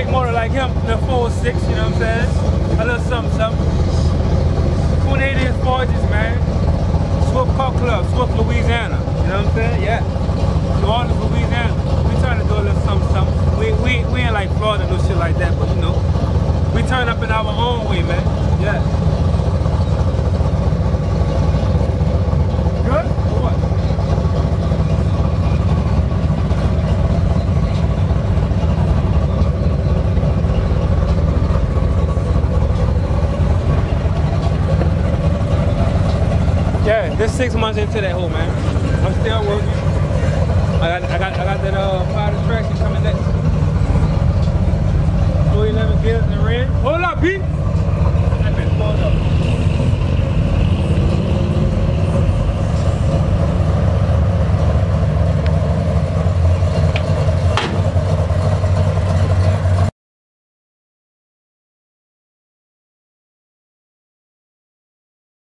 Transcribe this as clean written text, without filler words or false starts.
motor like him, the 406, you know what I'm saying? A little something, something. 280 Forges, man. Swift Car Club, Swift, Louisiana. You know what I'm saying? Yeah. New Orleans, Louisiana. We trying to do a little something, something. We ain't like Florida, no shit like that, but you know. We turn up in our own way, man. Yeah. Good? Or what? Yeah, this 6 months into that hole, man. I'm still working. I got that powder traction coming next. 211 gears in the rim. Hold up, Pete. I've been pulled up.